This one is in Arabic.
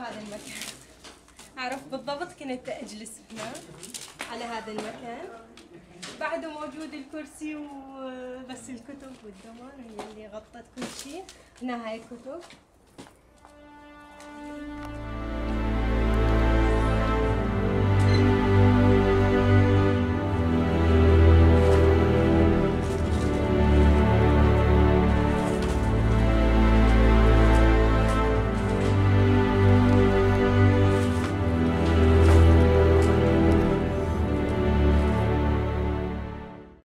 هذا المكان. أعرف بالضبط كنت أجلس هنا على هذا المكان. بعده موجود الكرسي وبس الكتب والدمر هي اللي غطت كل شيء. هنا هاي الكتب